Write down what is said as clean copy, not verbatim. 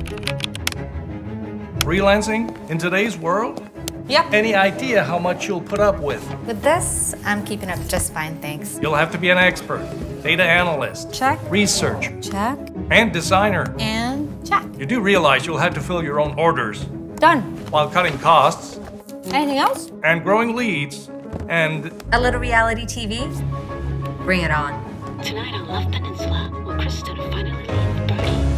Freelancing in today's world? Yep. Any idea how much you'll put up with? With this, I'm keeping up just fine, thanks. You'll have to be an expert, data analyst, Check. researcher, Check. and designer. And check. You do realize you'll have to fill your own orders Done. while cutting costs Anything else? and growing leads and... A little reality TV? Bring it on. Tonight on Love Peninsula, will Kristen finally leave the party?